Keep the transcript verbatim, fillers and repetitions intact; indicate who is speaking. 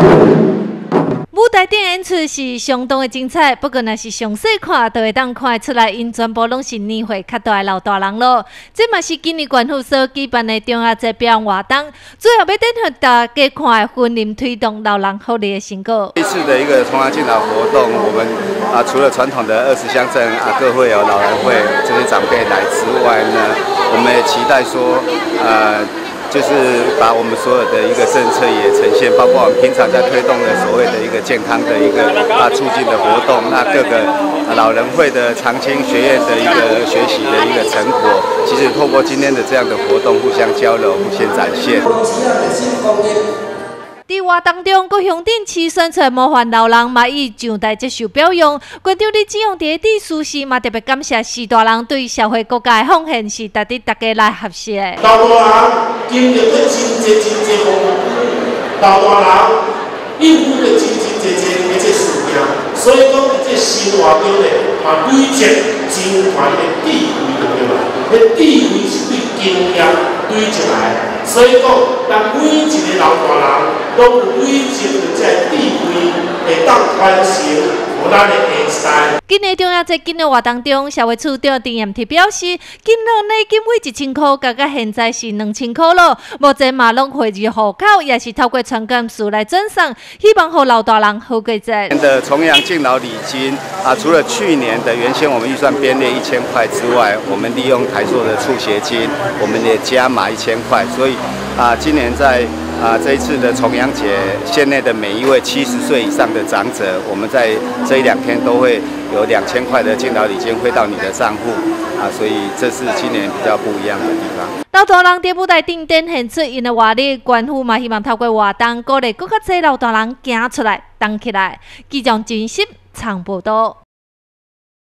Speaker 1: 舞台顶演出是相当的精彩，不过若是详细看，就会当看出来，因全部拢是年岁较大的老大人咯。这嘛是今年县府所举办的中亚节表演活动，最后要等予大家看的婚礼推动老人福利的成果。
Speaker 2: 这次的一个重阳敬老活动，我们啊除了传统的二十乡镇啊各会有老人会这些长辈来之外呢，我们也期待说，呃。就是把我们所有的一个政策也呈现，包括我们平常在推动的所谓的一个健康的一个啊促进的活动，那各个老人会的长青学院的一个学习的一个成果，其实透过今天的这样的活动互相交流、互相展现。
Speaker 1: 在活动中，各乡镇市宣传模范老人嘛以上台接受表扬。县长李志勇伫致辞时嘛特别感谢四大人对社会国家的奉献，是值得大家来学习的。
Speaker 3: 老大人经历了真济真济风雨，老大人应付了真真济济的这事件，所以讲这生活中咧嘛累积真悬的智慧就对啦。迄智慧是对经验累积来。所以讲，咱每一个老大人，拢有累积着这智慧，会当传承予咱的下世。
Speaker 1: 今年中亚节今日活动中，社会处长陈彦提表示，今日内金为一千块，加到现在是两千块了。目前嘛拢汇入户口，也是透过传感数来转送，希望予老大人好过节。
Speaker 2: 的重阳敬老礼金啊，除了去年的原先我们预算编列一千块之外，我们利用台塑的促协金，我们也加码一千块，所以。啊，今年在啊这一次的重阳节，县内的每一位七十岁以上的长者，我们在这一两天都会有两千块的敬老礼金汇到你的账户啊，所以这是今年比较不一样的地方。
Speaker 1: 老大人在舞台顶展现出因的活力，县府嘛希望透过活动鼓励更较多老大人行出来、动起来。记者真心长报道。